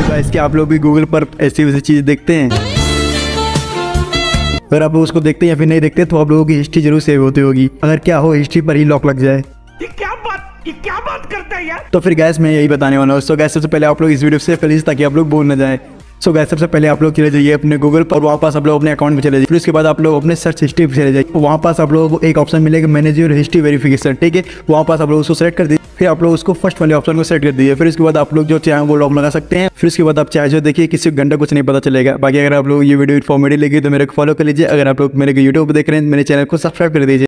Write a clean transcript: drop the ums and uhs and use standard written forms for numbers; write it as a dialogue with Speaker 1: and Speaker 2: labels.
Speaker 1: Guys क्या आप लोग भी गूगल पर ऐसी वैसी चीज़ देखते हैं? अगर आप लोग उसको देखते हैं या फिर नहीं देखते तो आप लोगों की हिस्ट्री जरूर सेव होती होगी। अगर क्या हो हिस्ट्री पर ही लॉक लग जाए।
Speaker 2: ये क्या बात करता है यार।
Speaker 1: तो फिर गैस मैं यही बताने वाला हूँ। सो गैस सबसे पहले आप लोग इस वीडियो से प्लीज ताकि आप लोग बोल ना जाए। सो गैस सबसे पहले आप लोग चले जाइए अपने गूगल पर, वहाँ पास आप लोग अपने अकाउंट में चले जाइए। फिर उसके बाद आप लोग अपने सर्च हिस्ट्री पे चले जाइए। वहाँ पास आप लोगों को एक ऑप्शन मिलेगा मैनेज योर हिस्ट्री वेरिफिकेशन, ठीक है। वहाँ पास आप लोग उसको सेलेक्ट कर दीजिए। फिर आप लोग उसको फर्स्ट वाले ऑप्शन को सेलेक्ट कर दीजिए। फिर उसके बाद आप लोग जो चाहे वो लॉक लगा सकते हैं। फिर उसके बाद आप चाहे जो देखिए किसी घंटा कुछ नहीं पता चलेगा। बाकी अगर आप लोग ये वीडियो इन्फॉर्मेटिव लगी तो मेरे को फॉलो कर लीजिए। अगर आप लोग मेरे को यूट्यूब पर देख रहे हैं मेरे चैनल को सब्सक्राइब कर दीजिए।